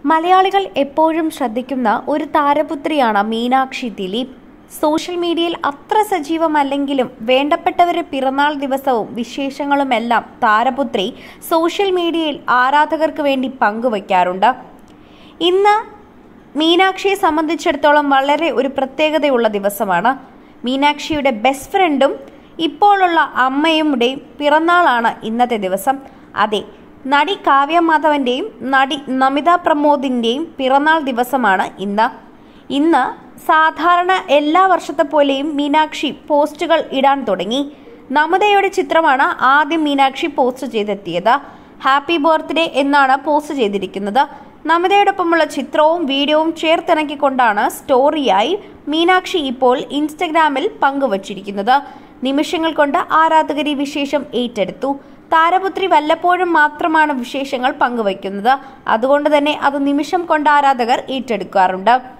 മലയാളികൾ എപ്പോഴും ശ്രദ്ധിക്കുന്ന ഒരു താരപുത്രിയാണ് മീനാക്ഷി ദിലീപ്. സോഷ്യൽ മീഡിയയിൽ അത്ര സജീവമല്ലെങ്കിലും വേണ്ടപ്പെട്ടവരുടെ പിറന്നാൾ ദിവസവും വിശേഷങ്ങളുമെല്ലാം താരപുത്രി സോഷ്യൽ മീഡിയയിൽ ആരാധകർക്ക് വേണ്ടി പങ്കുവയ്ക്കാറുണ്ട്. ഇന്ന് മീനാക്ഷിയെ സംബന്ധിച്ചിടത്തോളം വളരെ ഒരു പ്രത്യേകതയുള്ള ദിവസമാണ്. മീനാക്ഷിയുടെ ബെസ്റ്റ് ഫ്രണ്ടും ഇപ്പോഴുള്ള അമ്മയുടെയും പിറന്നാളാണ് ഇന്നത്തെ ദിവസം. അതെ, നടി കാവ്യ മാധവന്റെയും നടി നമിത പ്രമോദിന്റെയും പിറന്നാൾ ദിവസമാണ് ഇന്ന് സാധാരണ എല്ലാ വർഷത്തെ പോലെയും മീനാക്ഷി പോസ്റ്റുകൾ ഇടാൻ തുടങ്ങി. നമിതയുടെ ചിത്രമാണ് ആദ്യം മീനാക്ഷി പോസ്റ്റ് ചെയ്തെത്തിയത്. ഹാപ്പി ബർത്ത്ഡേ എന്നാണ് പോസ്റ്റ് ചെയ്തിരിക്കുന്നത്. നമിതയോടൊപ്പമുള്ള ചിത്രവും വീഡിയോവും ചേർത്തിണക്കിക്കൊണ്ടാണ് സ്റ്റോറിയായി മീനാക്ഷി ഇപ്പോൾ ഇൻസ്റ്റഗ്രാമിൽ പങ്കുവച്ചിരിക്കുന്നത്. നിമിഷങ്ങൾ കൊണ്ട് ആരാധകർ ഈ വിശേഷം ഏറ്റെടുത്തു. താരപുത്രി വല്ലപ്പോഴും മാത്രമാണ് വിശേഷങ്ങൾ പങ്കുവയ്ക്കുന്നത്. അതുകൊണ്ട് തന്നെ അത് നിമിഷം കൊണ്ട് ആരാധകർ ഏറ്റെടുക്കാറുണ്ട്.